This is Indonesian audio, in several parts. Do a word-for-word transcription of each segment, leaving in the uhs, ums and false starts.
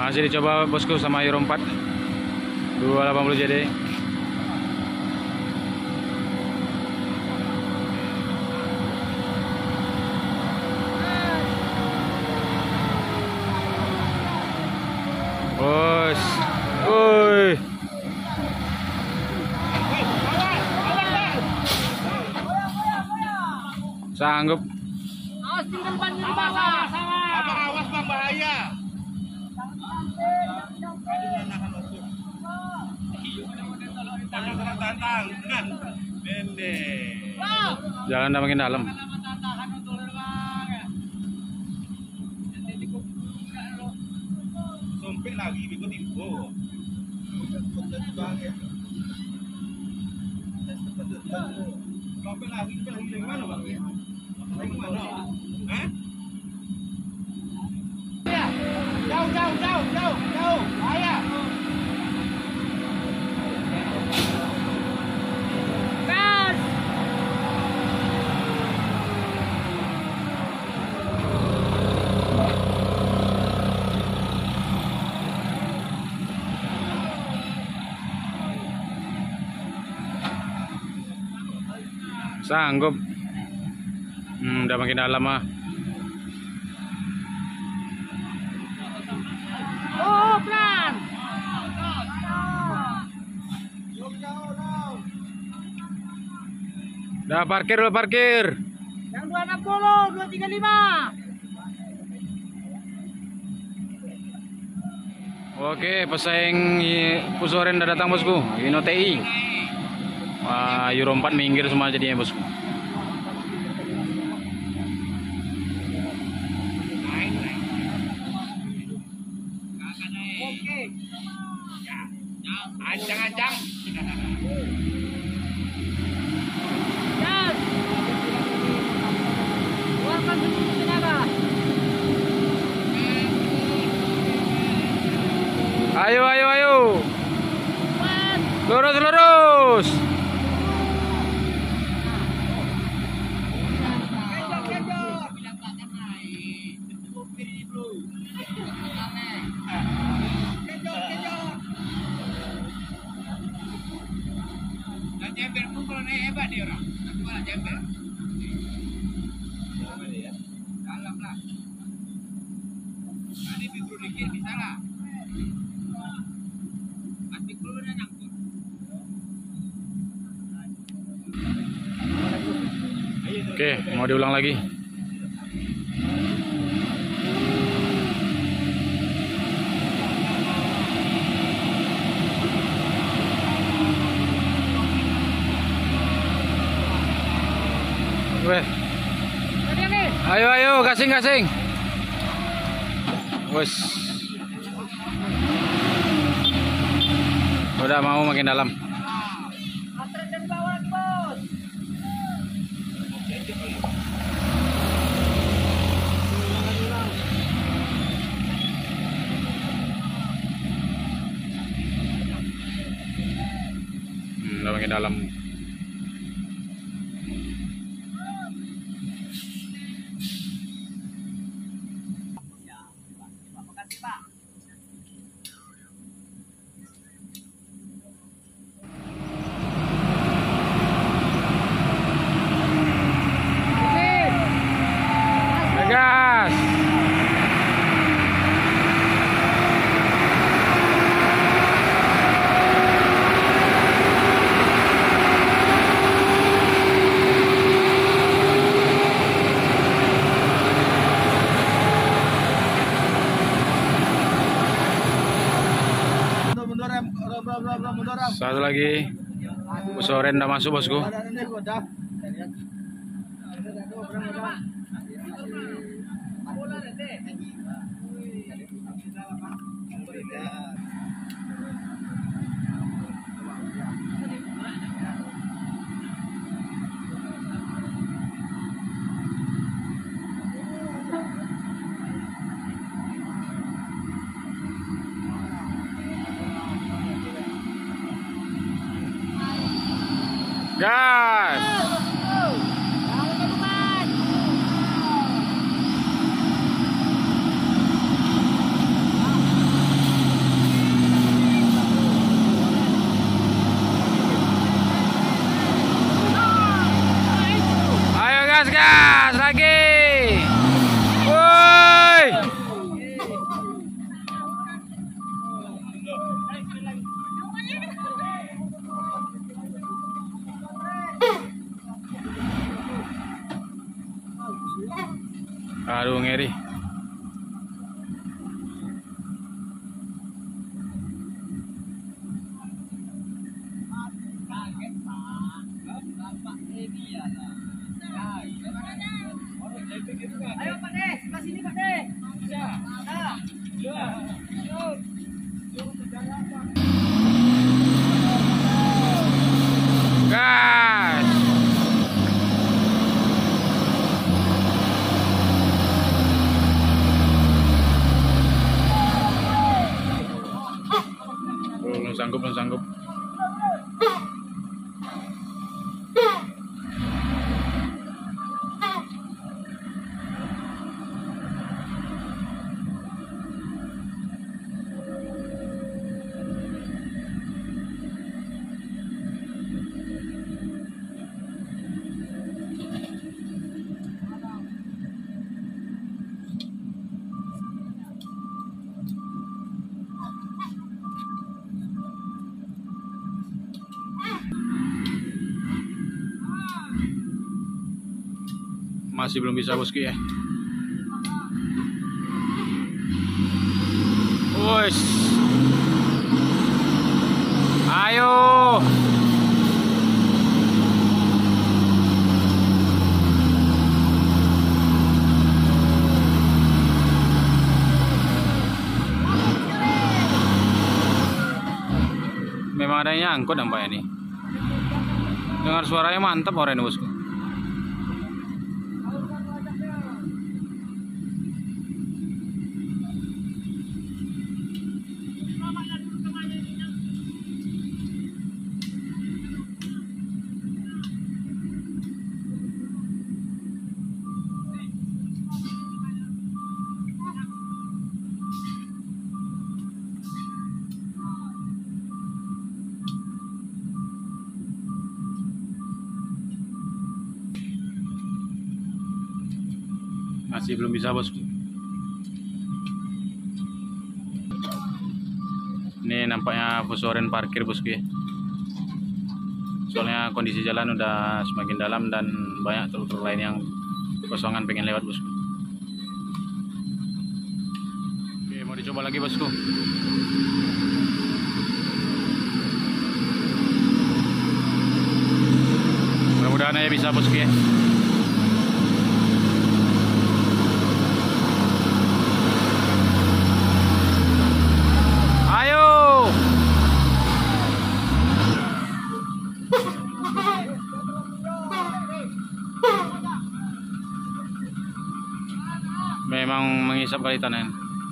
Masih dicoba bosku sama Euro empat dua delapan puluh J D. Bos, woi, sanggup. Awas di depan di bawah. Abang awas bang, bahaya. Tantang, pendek. Jalan udah makin dalam. Sumpit lagi, ikut info. Sumpit lagi, kita lagi dari mana bang? Dari mana? Hah? Jauh, jauh, jauh, jauh, jauh, bahaya. Gas. Sanggup. Hmm, udah makin dalam ah. Oh, pelan. Udah parkir, udah parkir. Yang dua enam puluh, dua tiga lima. Oke, pesaing Pusoren udah datang bosku. Hino T I. Wah, Euro empat minggir semua jadinya bosku. Oke. Ancang-ancang. Gas. Keluarkan sedikit tenaga. Ayo, ayo, ayo. Cepat. Lurus, lurus. Genjot, genjot. Genjot, genjot. Dan jember pun kalau naik hebat dia orang. Tapi malah jember. Dalam lah. Tadi bibru dikit bisa lah. Pasti keluarnya nyangkut. Oke, mau diulang lagi. Weh. Tadi ini. Ayo, ayo, gasing, gasing. Wes. Udah mau makin dalam. Antren dari bawah lagi, bos. Hmm, udah makin dalam. Makasih, Pak. Gas. Mundur, rem, rem, rem, rem, rem, mundur, rem. Satu lagi. Pusoren udah masuk bosku. Badan ini udah. Gas. Gas. Oh, belum sanggup, belum sanggup. Masih belum bisa bosku ya. Wes. Ayo. Memang ada yang nyangkut nampaknya nih. Dengar suaranya mantap orang ini bosku. Masih belum bisa bosku. Ini nampaknya Fusoren parkir bosku ya. Soalnya kondisi jalan udah semakin dalam dan banyak truk-truk lain yang kosongan pengen lewat bosku. Oke, mau dicoba lagi bosku. Mudah-mudahan aja bisa bosku ya. Memang mengisap kali tanah.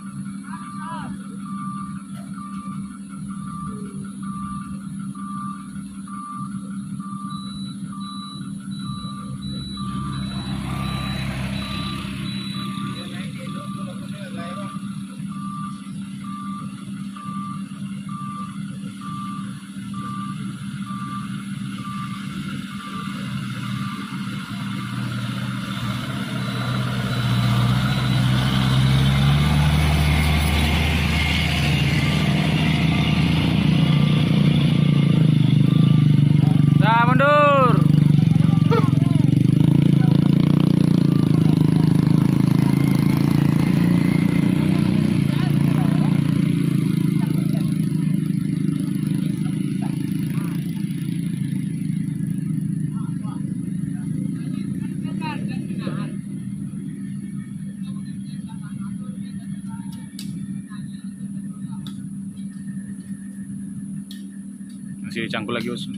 Masih dicangkul lagi bos.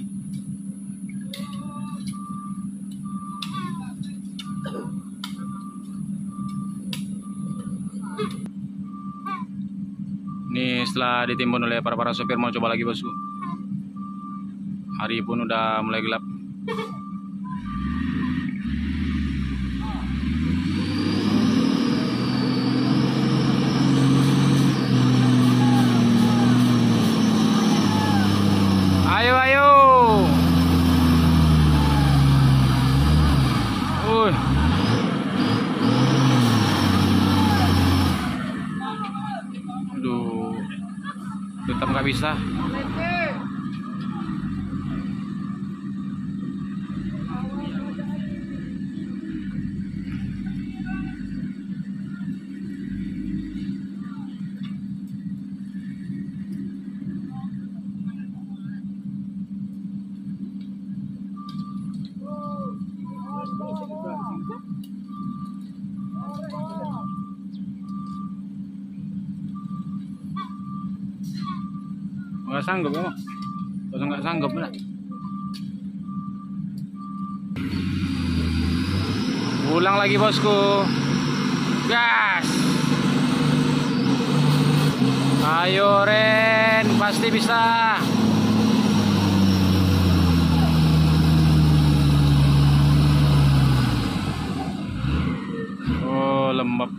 Ini setelah ditimbun oleh para para sopir, mau coba lagi bosku. Hari pun udah mulai gelap. Ayo ayo. Uh. Aduh. Tetap nggak bisa. Nggak sanggup ya, kalau nggak sanggup lah. Ulang lagi bosku, gas. Ayo Ren, pasti bisa. Oh lembab.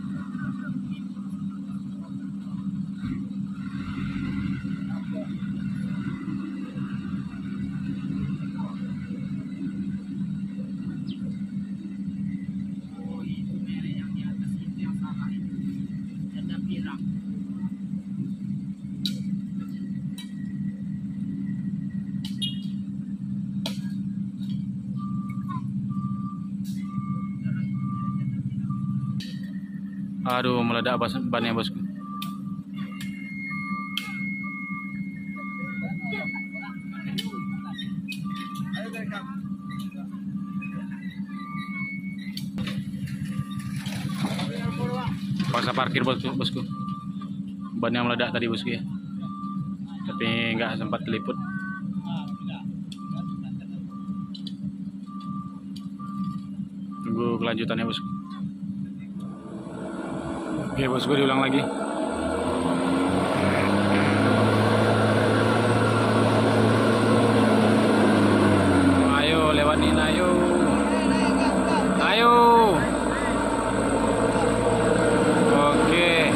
Aduh, meledak bas bannya bosku. Paksa parkir bosku, bosku. Bannya meledak tadi bosku ya. Tapi nggak sempat keliput. Tunggu kelanjutannya bosku. Oke bosku, diulang lagi. Ayo lewatin, ayo. Ayo. Oke.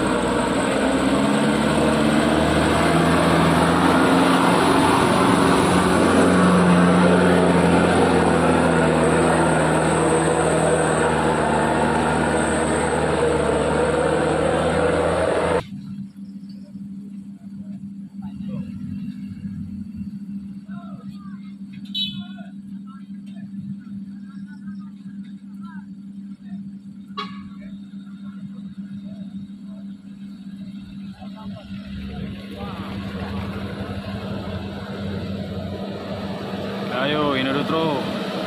Ayo, ini Dutro.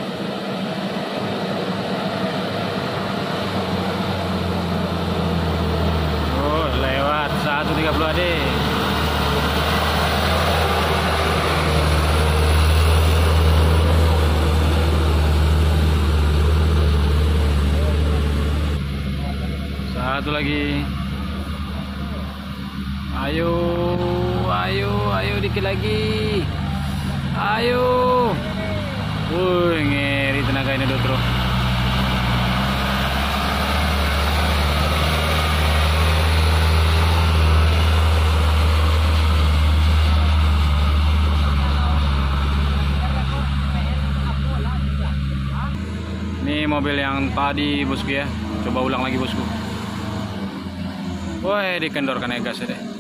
Oh, lewat seratus tiga puluh A D. Satu lagi. Ayo, ayo, ayo dikit lagi. Ayo. Wuh, ngeri tenaga ini Dutro. Ini mobil yang tadi bosku ya. Coba ulang lagi bosku. Woi, dikendorkan ya gas ya deh.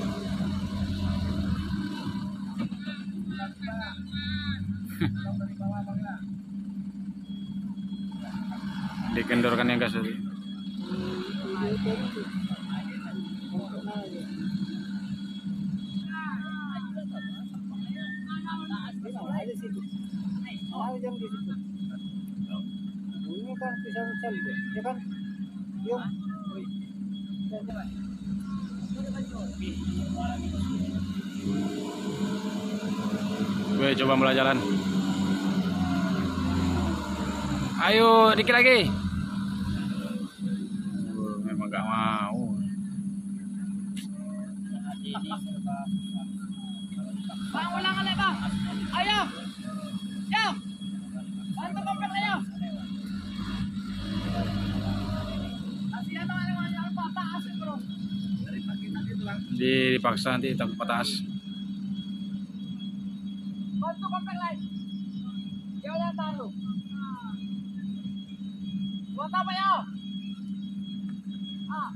Dikendorkan yang gas tadi. Ini kan bisa mencari deh, ya kan? Yuk. Gue coba mulai jalan. Ayo, dikit lagi. Oh, memang gak mau. Bang, ulang kali bang. Ayo. Yo. Bantu kompet ayo. Kasihan bang, ada yang jalan patah asik bro. Di dipaksa nanti takut patah as. Bantu kompet lain. Jangan taruh. Buat apa ya? Ah.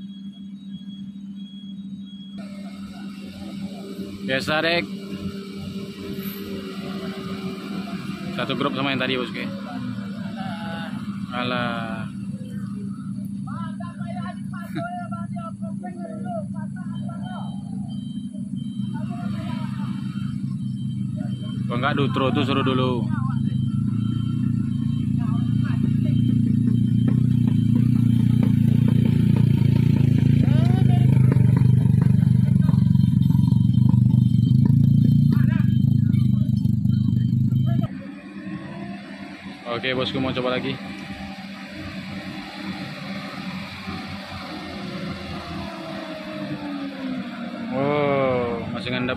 Biasa Dek. Satu grup sama yang tadi bosku. Alah. Kalau enggak Dutro tuh suruh dulu. Oke bosku, mau coba lagi. Oh, masih ngendap.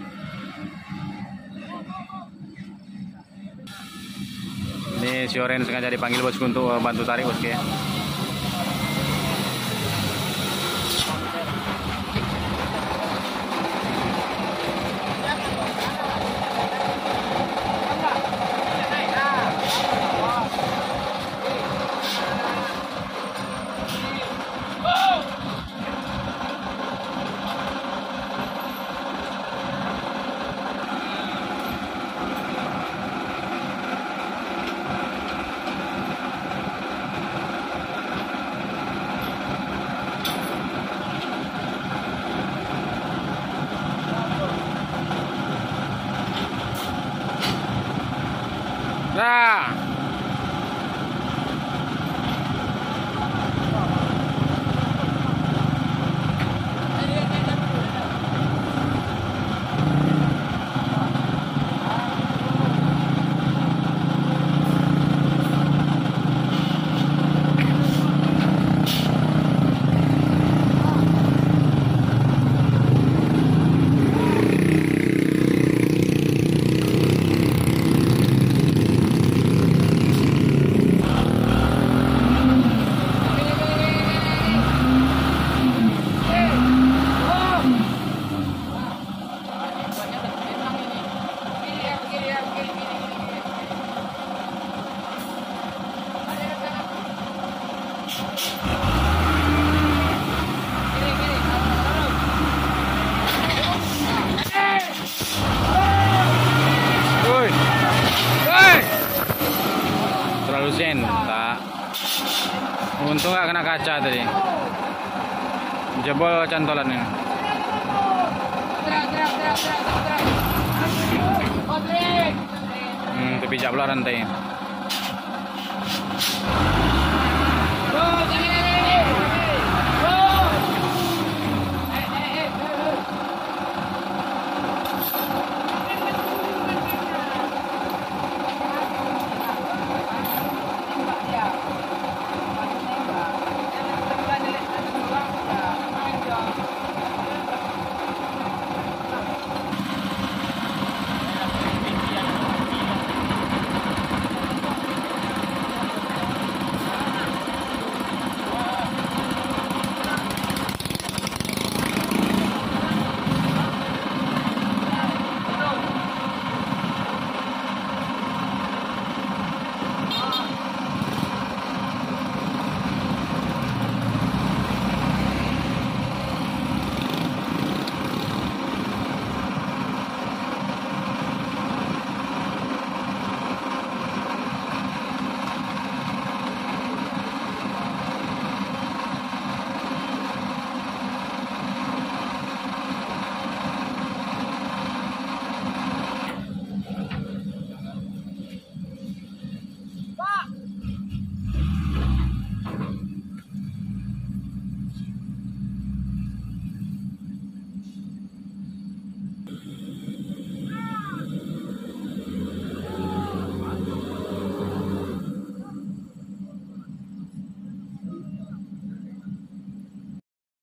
Ini si Oren sengaja dipanggil bosku untuk bantu tarik bosku ya. Nah, woi, woi, terlalu zen, tak. Untung nggak kena kaca tadi. Jebol cantolan ini. Hmm, tapi jabla rantai. Go,